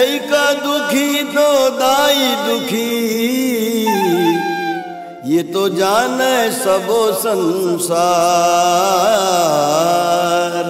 लइका दुखी तो दाई दुखी, ये तो जाने सबो संसार।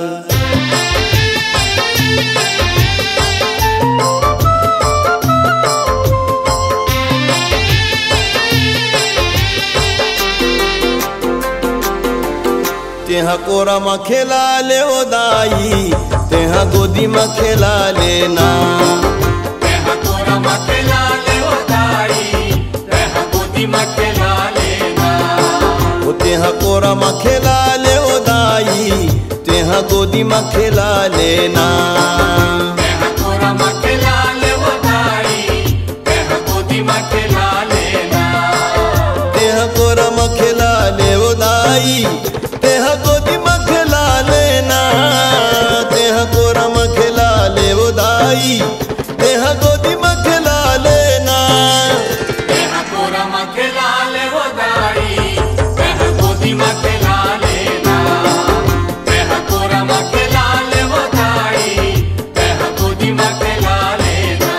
तेहा कोरा में खेला ले ओ दाई, तेहा गोदी में खेला लेना। तेहा कोरा में खेला ले ओ दाई, तेहा गोदी में खेला लेना। ओ तेहा कोरा में खेला ले ओ दाई, तेहा गोदी में खेला लेना। तेहा कोरा में खेला ले ओ दाई, तेहा गोदी में खेला लेना। तेहा कोरा में खेला ले ओ दाई, तेहा गोदी में खेला लेना। तेहा कोरा में खेला ले ओ दाई, तेहा गोदी में खेला लेना। तेहा कोरा में खेला ले ओ दाई, तेहा गोदी में खेला लेना। तेहा कोरा में खेला ले ओ दाई, तेहा गोदी में खेला लेना।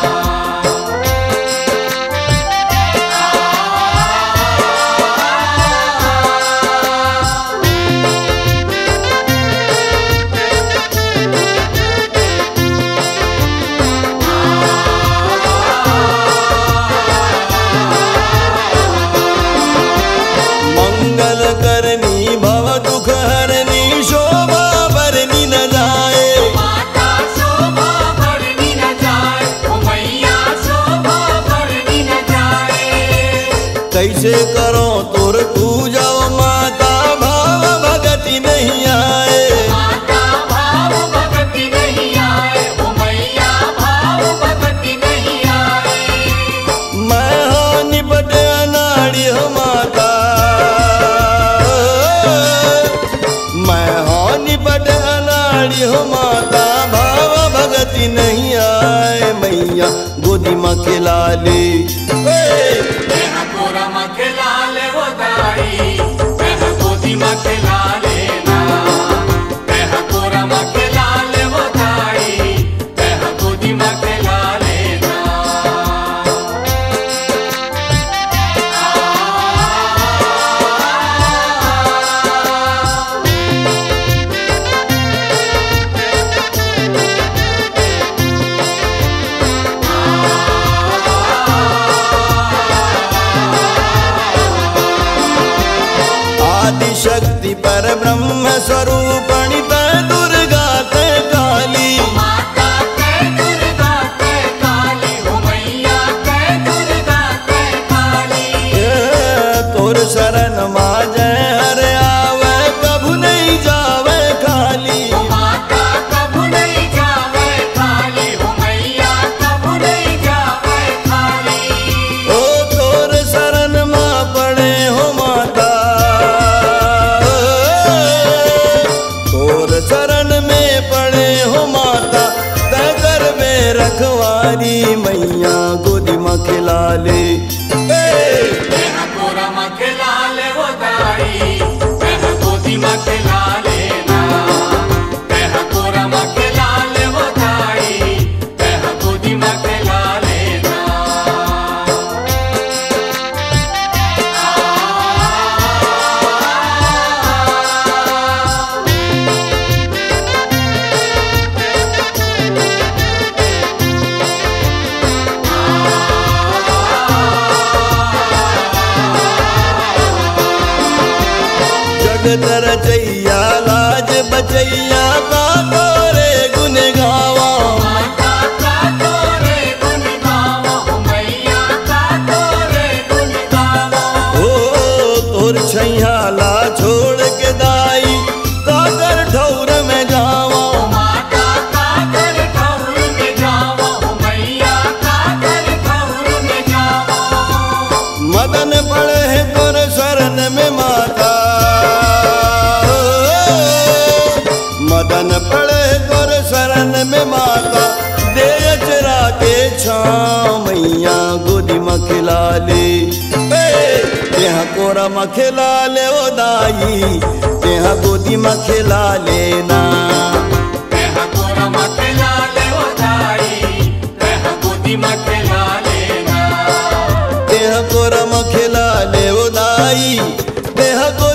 मंगल करनी भव दुख हरनी, शोभा भरनी न जाए। माता शोभा भरनी न जाए, ओ मैया शोभा भरनी न जाए। कैसे करो तोर पूजा माता, भाव भगति नहीं आए। माता भाव भगति नहीं आए, ओ मैया भाव भगति नहीं आए। मैं हो निपट अनाड़ी हो माता, मैं हो निपट अनाड़ी हो माता, भाव भगति नहीं आए। मैया गोदी में खिला ले। तेहा कोरा में खेला ले ओ दाई, तेहा गोदी में खेला लेना। तेहा कोरा में खेला ले ओ दाई, तेहा गोदी में खेला लेना। आदि शक्ति पर ब्रह्म स्वरूपणि तै दुर्गा तै काली। माता कै दुर्गा कै काली, ओ मैया कै दुर्गा कै काली। तोर शरण मा जय हर आवे, कभू नहीं जावे खाली। माता कभू नहीं जावे खाली, ओ मैया कभू नहीं जावे खाली। ओ तोर शरण मा पड़े हो माता, तोर शरण में पड़े हो माता, तै कर में रखवारी। मैया गोदी में खिला ले। तेहा कोरा में खेला ले ओ दाई, तेहा गोदी में खेला लेना। तेहा कोरा में खेला ले ओ दाई, तेहा गोदी में खेला लेना। जगत रचैया लाज बचैया, का तोरे गुन गावा। माता का तोरे गुण गावा, ओ मैया का तोरे गुण गावा। ओ तोर छैया ला छोड़ के दाई, काकर ठौर में जावा। माता काकर ठौर में जावा, ओ मैया काकर ठौर में जावा। मदन पड़े है तोर शरण में माता, मदन पड़े तोर शरण में माता। दे अचरा के छाँव, मैया गोदी में खिला ले। तेहा कोरा में खिला ले ओ दाई, तेहा गोदी में खिला लेना। तेहा कोरा में खेला ले ओ दाई, तेहा गोदी में खिला लेना। देह कोरा में खिला ले वो दाई, देह